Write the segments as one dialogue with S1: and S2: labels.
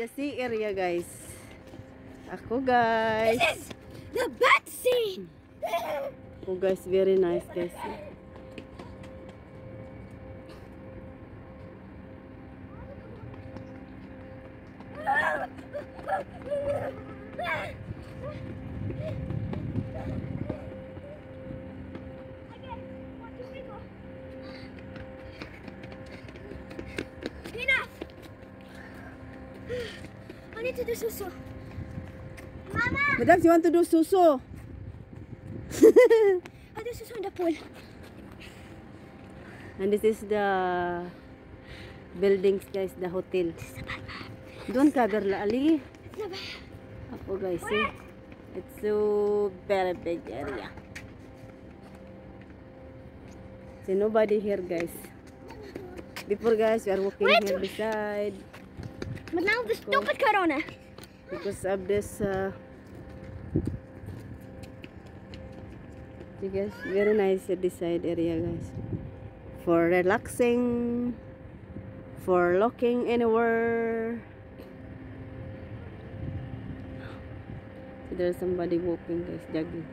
S1: the sea area, guys. Ako, guys.
S2: This is the bat sea.
S1: Oh, guys, very nice, guys.
S2: Enough. I need to do susu. Mama!
S1: Madam, you want to do suso?
S2: I'll do susu in the pool.
S1: And this is the buildings, guys, the hotel. Don't cover la ali. Ako, guys, see? It's so very big area. See, nobody here, guys. Before, guys, we are walking here beside.
S2: But now the stupid corona.
S1: Because of this, see, guys, very nice at this side area, guys. For relaxing, for looking anywhere. See, there's somebody walking, guys, jogging.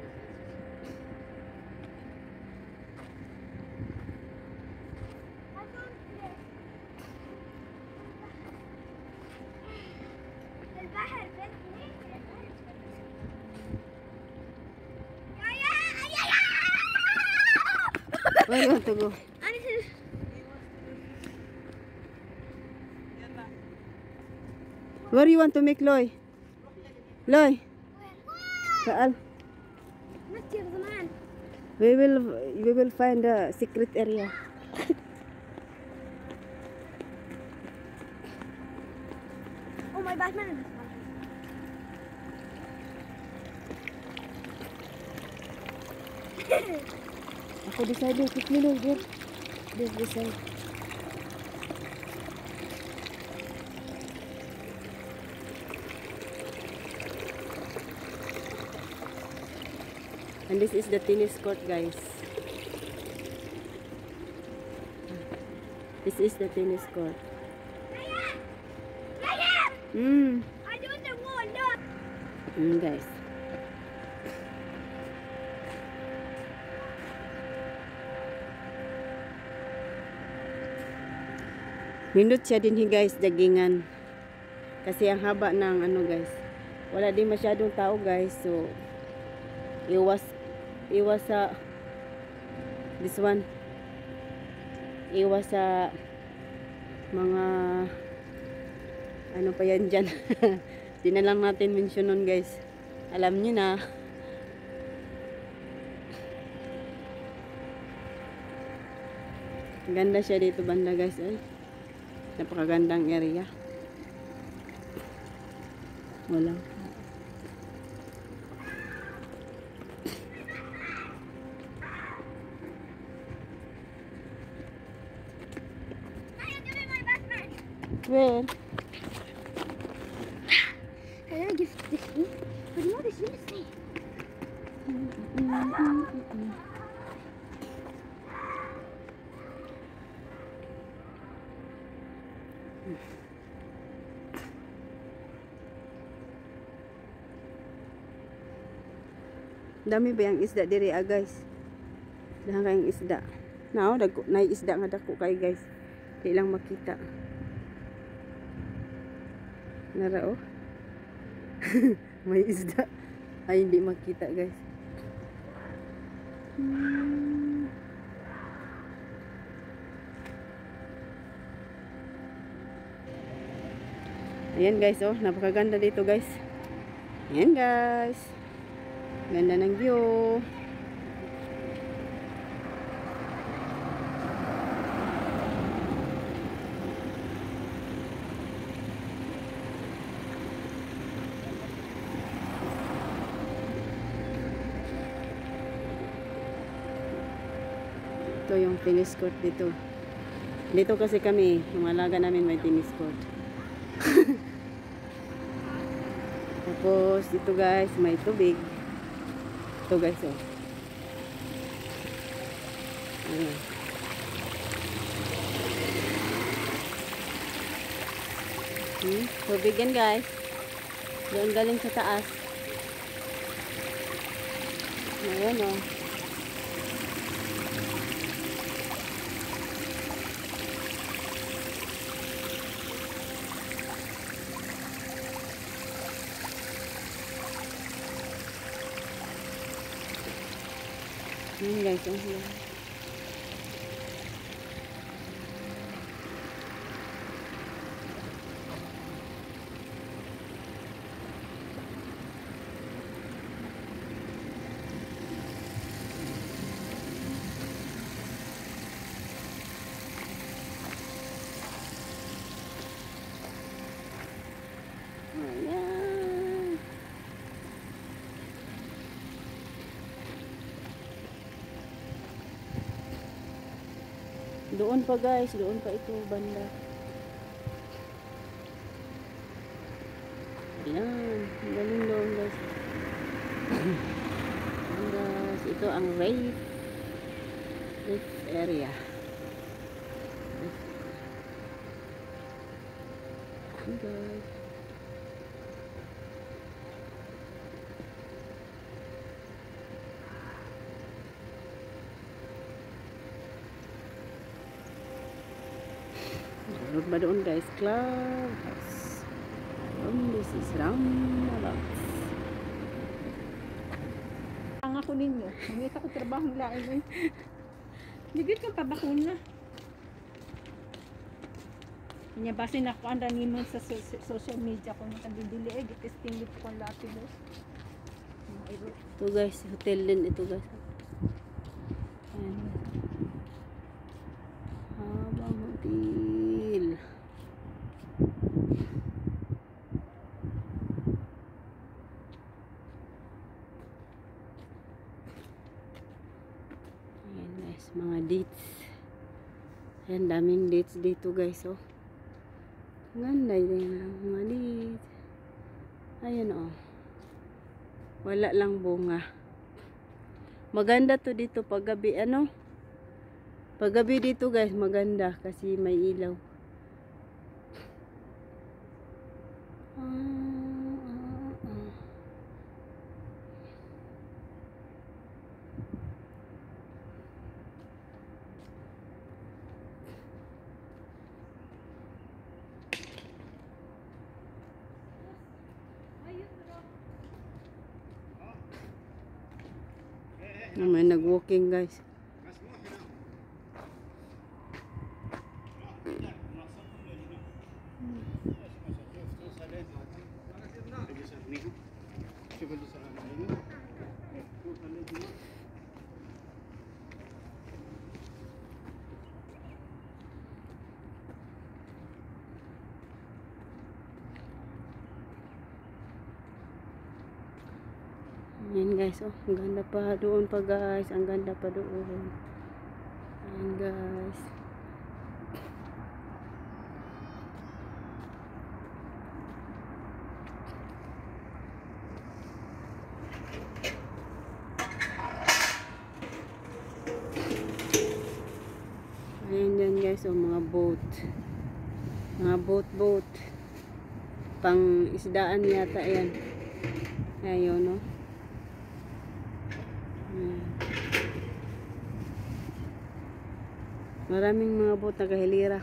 S1: Where you want to go? Where you want to make Loy? Loy? Saan? We will find a secret area.
S2: Oh, my Batman.
S1: Ako decide, pick me Loy, there. There, decide. And this is the tennis court, guys. This is the tennis court.
S2: I do the wall, look.
S1: Guys. Nindot siya din, guys, dagingan. Kasi ang haba ng ano, guys. Wala din masyadong tao, guys. So iwas sa this one. Iwas sa mga ano pa yan dyan. Di na lang natin mention nun, guys. Alam nyo na. Ganda siya dito banda, guys. Ay, napakagandang area. Wala. Where?
S2: Can I give this one? But you know this is me.
S1: Dami ba yung isda diri, guys? Dahan kayong isda. Now, na isda nga dako kay, guys. Di lang makita. Nara, oh. May isda. Ay, hindi makita, guys. Ayan, guys, oh. Napakaganda dito, guys. Ayan, guys. Ganda ng view. Ito yung tennis court dito. Dito kasi kami, yung alaga namin may tennis court. Tapos dito, guys, may tubig. Ito, guys, oh. Ayan. Tubig yan guys. Doon galing sa taas. Ayan o. Ayan guys. Ayan. Doon pa guys, doon pa ito banda. Ayan, galing doon guys. Ayan guys, ito ang reef area. Ayan guys. Meron ba doon guys? Clubhouse. This is roundabout.
S2: Ang ako ninyo. Mangita ko trabaho ng lain eh. Ligit kang pabakuna. Kanya basin ako ang ranin mo sa social media ko. Nakabibili eh. Gitesting dito ko ang lahat boss.
S1: Ito guys, hotel din ito guys. Ayan. Habang hotel. Ayan guys, mga dates. Ayan, daming dates dito guys, oh. Ganda din ang mga dates. Ayan, oh. Wala lang bunga. Maganda to dito paggabi, ano? Paggabi dito guys, maganda kasi may ilaw. May nag-walking guys. Ayan guys, oh, ang ganda pa doon pa guys, ang ganda pa doon. Ayan guys. Ayan yan guys, oh, mga boat. Mga boat. Pang isdaan yata yan. Ayun, no. Maraming mga boat na kahilira.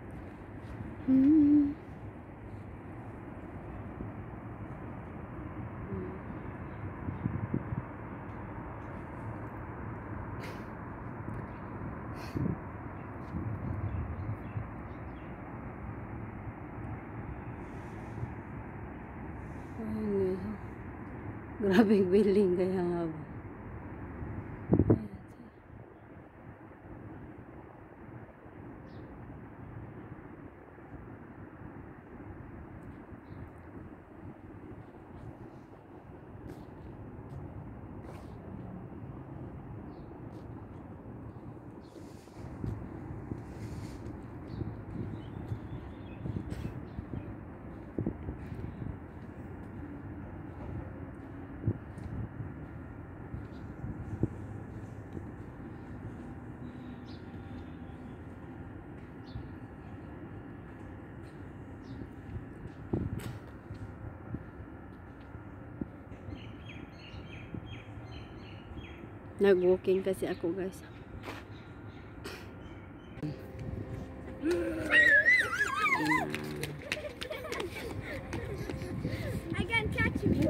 S1: Grabing building kaya nga ba. Nag-walking kasi ako guys.
S2: I can catch me.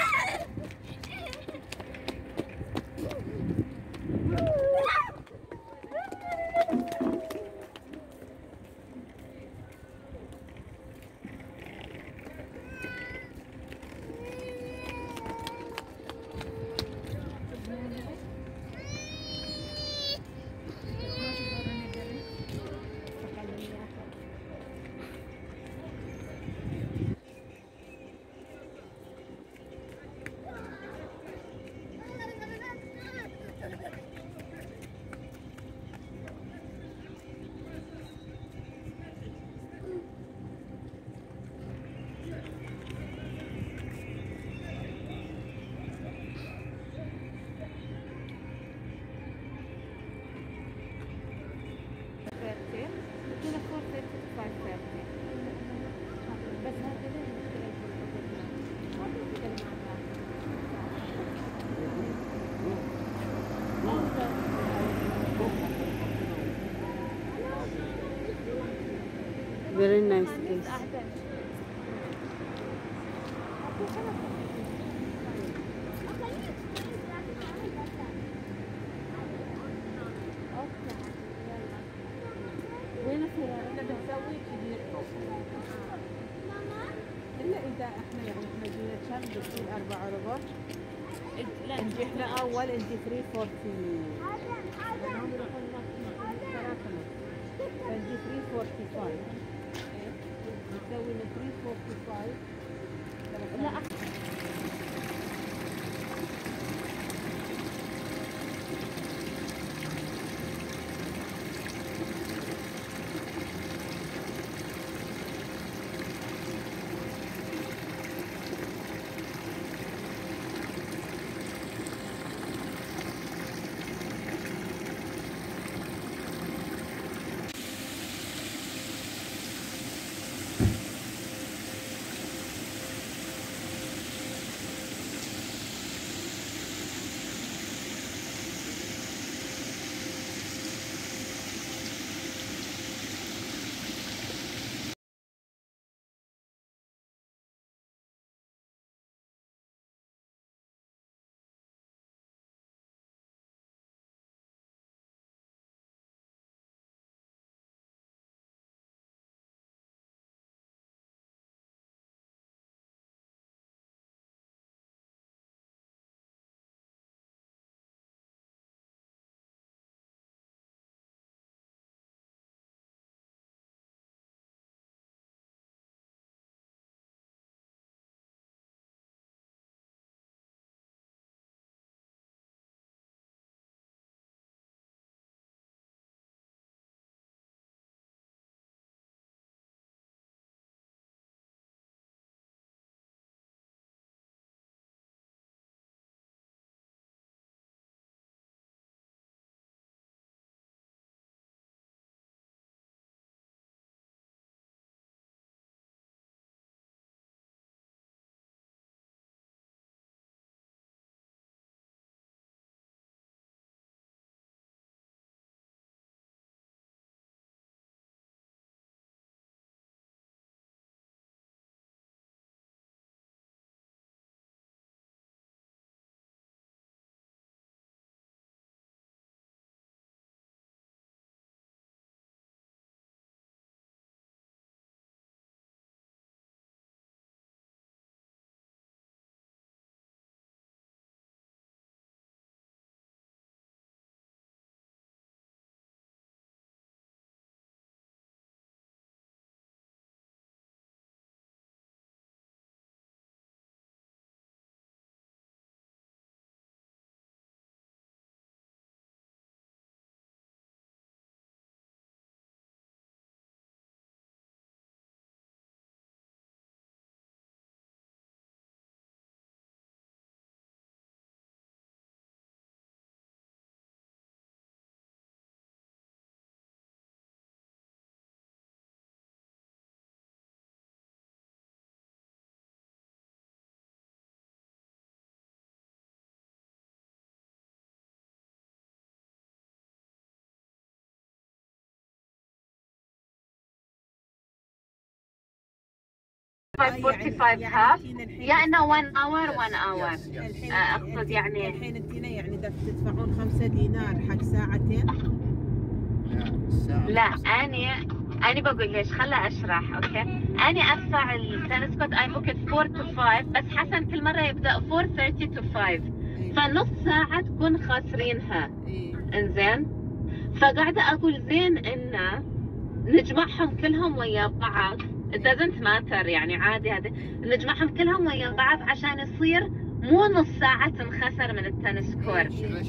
S1: Very nice guys.
S2: وين السيارة؟ انت بتسوي كبير. الا اذا احنا يعني احنا جينا كم بتصير 4 ربع. لا نجي احنا اول نجي 340. هم يروحون ثلاثة فنجي 345. نسوي ل 345. لا
S3: 45 half يا انه 1 hour 1 hour.
S2: الحين
S3: اقصد يعني
S2: الحين انتينا يعني تدفعون 5 دينار حق ساعتين.
S3: لا أنا بقول ليش، خلا أشرح. أوكي، أنا أدفع التلسكوت أي بوكت 4 to 5، بس حسن كل مرة يبدأ 4:30 to 5، فنص ساعة تكون خاسرينها. إنزين، فقاعدة أقول زين إنه نجمعهم كلهم ويا بعض. it doesn't matter يعني عادي، هذا نجمعهم كلهم ويا بعض عشان يصير مو نص ساعة تنخسر من التنس كور.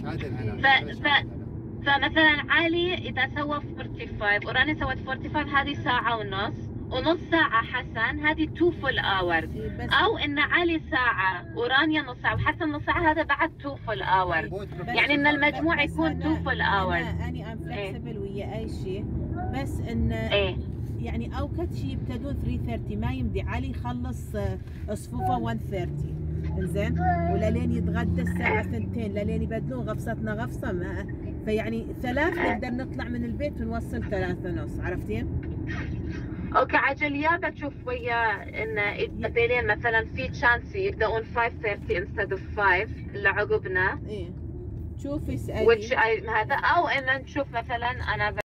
S3: فمثلا علي اذا سوى 45 وراني سوت 45، هذه ساعة ونص ساعة حسن هذه 2 full hours. او ان علي ساعة ورانيا نص ساعة وحسن نص ساعة، هذا بعد 2 full hours. يعني ان المجموع يكون 2 full hours.
S2: انا ام فلكسبل ويا اي شيء، بس ان يعني اوقات شيء يبتدون 3:30 ما يمدي علي يخلص صفوفه 1:30. انزين، ولين يتغدى الساعة 2 لين يبدلون غفصتنا غفصة، ما فيعني 3 نقدر نطلع من البيت ونوصل 3:30. عرفتين؟
S3: اوكي، عجل يا بتشوف ويا ان اذا مثلا في تشانس يبدأون 5:30 instead of 5 اللي عقبنا.
S2: شوفي اسألي
S3: هذا، او ان نشوف مثلا انا